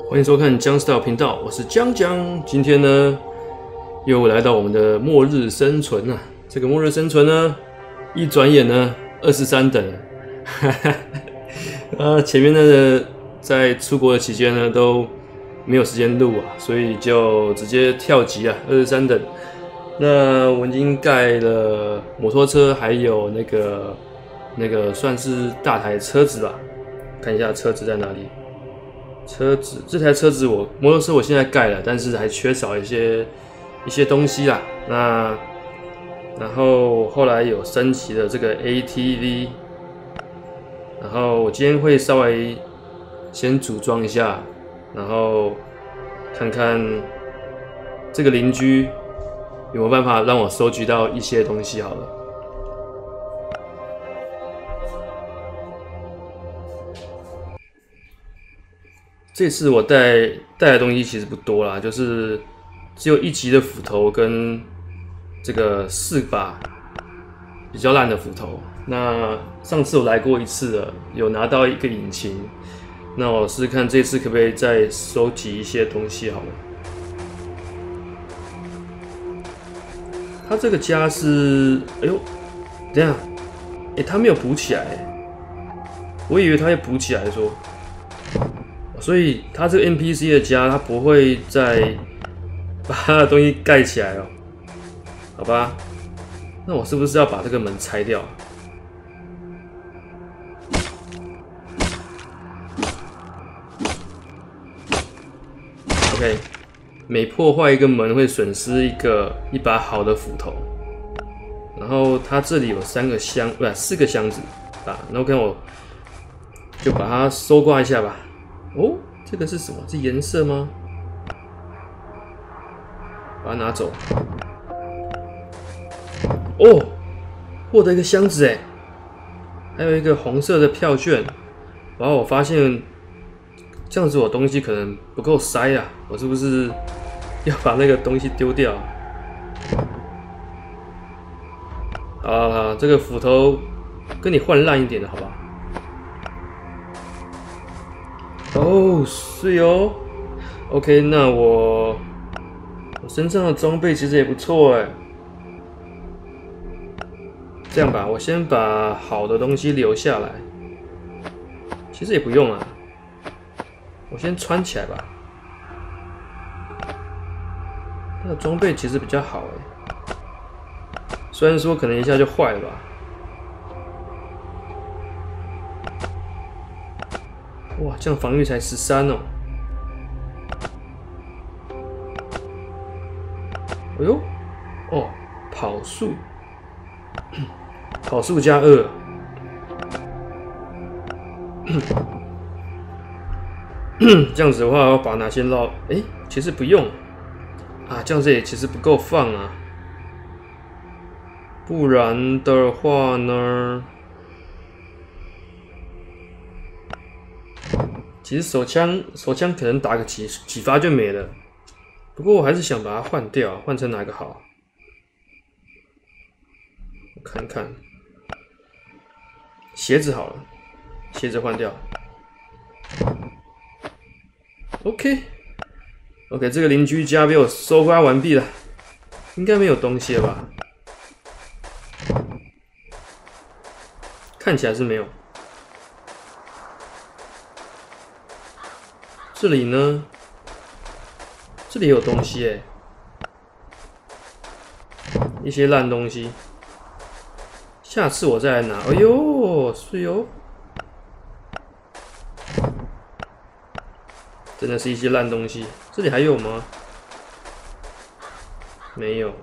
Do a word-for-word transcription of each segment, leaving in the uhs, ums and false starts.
欢迎收看江 Style 频道，我是江江。今天呢，又来到我们的末日生存啊。这个末日生存呢，一转眼呢，二十三等了。啊，前面呢，在出国的期间呢，都没有时间录啊，所以就直接跳级啊，二十三等。那我已经盖了摩托车，还有那个那个算是大台车子吧。看一下车子在哪里。车子这台车子我摩托车我现在盖了，但是还缺少一些一些东西啦。那然后后来有升级了这个 A T V， 然后我今天会稍微先组装一下，然后看看这个邻居有没有办法让我收集到一些东西好了。这次我带带的东西其实不多啦，就是只有一级的斧头跟这个四把比较烂的斧头。那上次我来过一次了，有拿到一个引擎。那我试试看这次可不可以再收集一些东西好了。它这个家是，哎呦，等一下，哎、欸，它没有补起来，我以为它会补起来说。所以他这个 N P C 的家，他不会再把他的东西盖起来哦，好吧？那我是不是要把这个门拆掉？OK， 每破坏一个门会损失一个一把好的斧头。然后它这里有三个箱，不是四个箱子啊。那 OK， 我就把它收刮一下吧。哦，这个是什么？是颜色吗？把它拿走。哦，获得一个箱子哎，还有一个红色的票券。然后我发现这样子我东西可能不够塞啊，我是不是要把那个东西丢掉？好好好，这个斧头跟你换烂一点的好吧？哦，是哦 ，OK， 那我我身上的装备其实也不错哎。这样吧，我先把好的东西留下来。其实也不用啊，我先穿起来吧。那个装备其实比较好哎，虽然说可能一下就坏了吧。哇，这样防御才十三哦！哎呦，哦，跑速，跑速加二。这样子的话，要把哪些绕？哎、欸，其实不用啊，这样子也其实不够放啊。不然的话呢？其实手枪手枪可能打个几几发就没了，不过我还是想把它换掉，换成哪个好？我看看，鞋子好了，鞋子换掉。OK，OK， OK， 这个邻居家被我收刮完毕了，应该没有东西了吧？看起来是没有。这里呢，这里有东西哎，一些烂东西。下次我再来拿。哎呦，是哟，真的是一些烂东西。这里还有吗？没有。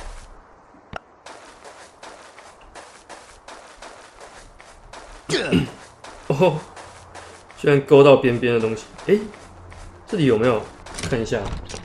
哦，居然勾到边边的东西，哎、欸。这里有没有？看一下，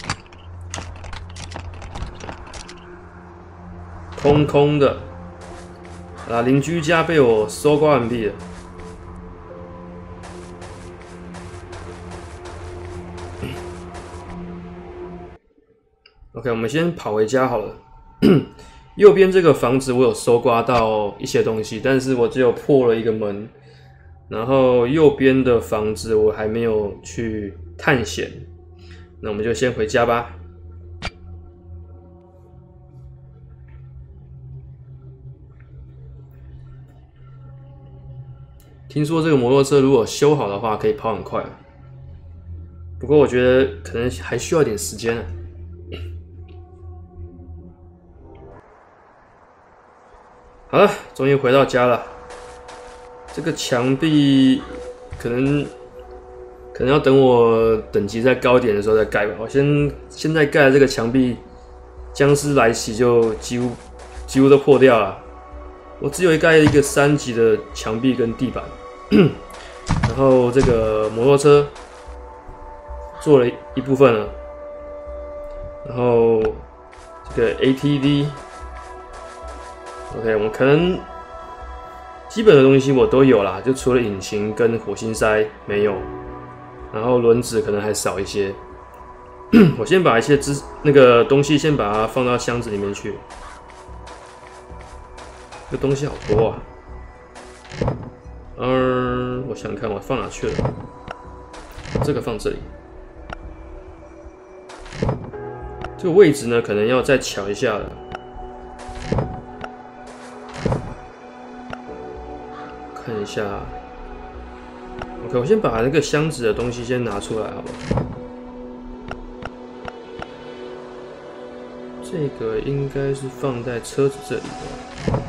空空的。啊，邻居家被我搜刮完毕了。OK， 我们先跑回家好了。右边这个房子我有搜刮到一些东西，但是我只有破了一个门。然后右边的房子我还没有去探险。那我们就先回家吧。听说这个摩托车如果修好的话，可以跑很快。不过我觉得可能还需要点时间啊。好了，终于回到家了。这个墙壁可能可能要等我等级再高一点的时候再盖吧。我先现在盖的这个墙壁，僵尸来袭就几乎几乎都破掉了。我只有盖一个三级的墙壁跟地板，然后这个摩托车做了一部分了，然后这个 A T V。OK， 我们可能基本的东西我都有啦，就除了引擎跟火星塞没有，然后轮子可能还少一些。我先把一些资那个东西先把它放到箱子里面去。这东西好多啊！嗯，我想想看我放哪去了。这个放这里。这个位置呢，可能要再调一下了。看一下 ，OK， 我先把那个箱子的东西先拿出来，好不好？这个应该是放在车子这里的。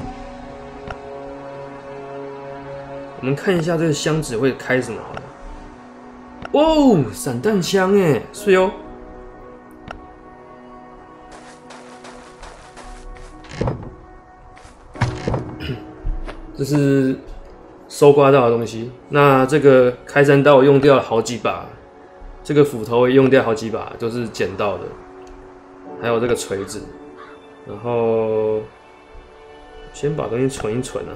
我们看一下这个箱子会开什么好了。哦，散弹枪哎，是哦。这是搜刮到的东西。那这个开山刀我用掉了好几把，这个斧头也用掉好几把，都是捡到的。还有这个锤子，然后先把东西存一存啊。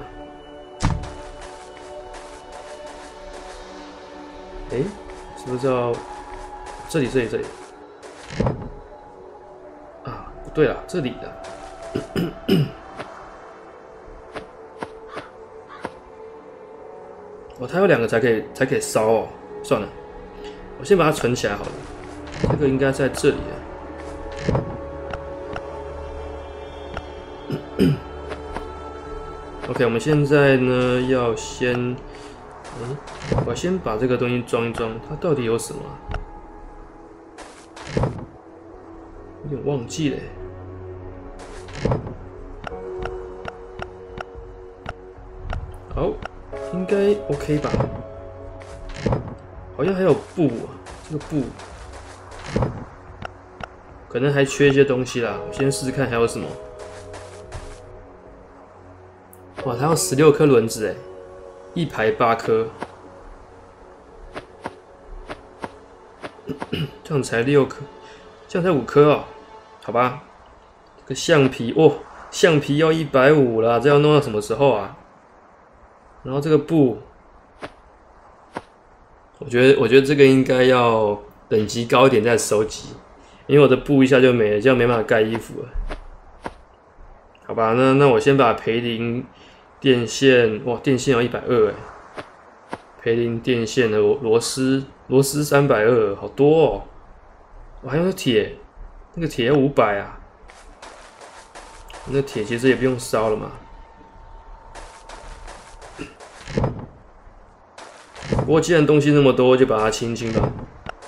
哎，是不是要这里这里这里？啊，不对了，这里的。哦，它有两个才可以才可以烧哦。算了，我先把它存起来好了。这个应该在这里啊。OK， 我们现在呢要先，哎，我先把这个东西装一装，它到底有什么啊？有点忘记了。好，应该 OK 吧？好像还有布啊，这个布可能还缺一些东西啦。我先试试看还有什么。哇，它有十六颗轮子哎，一排八颗，这样才六颗，这样才五颗哦，好吧。这个橡皮哦，橡皮要一百五啦，这要弄到什么时候啊？然后这个布，我觉得我觉得这个应该要等级高一点再收集，因为我的布一下就没了，这样没办法盖衣服了。好吧，那那我先把培林。电线哇，电线要一百二哎，培林电线的螺丝螺丝三百二，好多哦。我、哦、还有那铁，那个铁要五百啊。那铁其实也不用烧了嘛。不过既然东西那么多，就把它清清吧。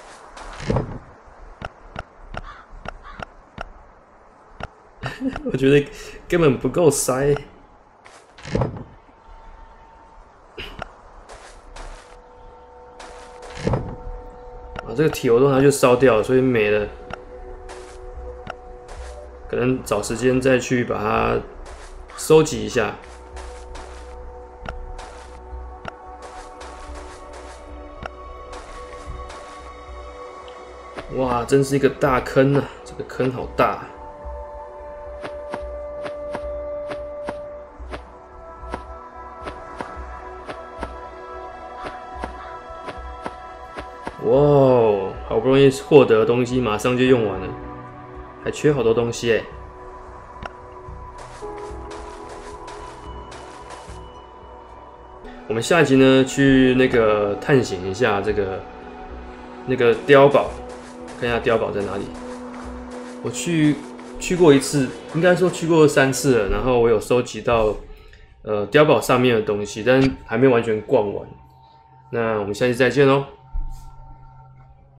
我觉得根本不够塞。啊，这个铁我都拿去烧掉了，所以没了。可能找时间再去把它收集一下。哇，真是一个大坑啊！这个坑好大。哇哦，好不容易获得的东西，马上就用完了，还缺好多东西哎。我们下一集呢，去那个探险一下这个那个碉堡，看一下碉堡在哪里。我去去过一次，应该说去过三次了。然后我有收集到呃碉堡上面的东西，但还没完全逛完。那我们下期再见喽。